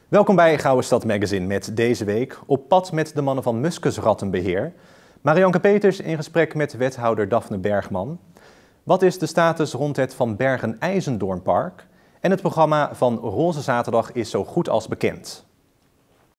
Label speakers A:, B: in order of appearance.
A: Welkom bij Gouden Stad Magazine met deze week op pad met de mannen van Muskusrattenbeheer. Marianke Peters in gesprek met wethouder Daphne Bergman. Wat is de status rond het Van Bergen IJzendoornpark? En het programma van Roze Zaterdag is zo goed als bekend.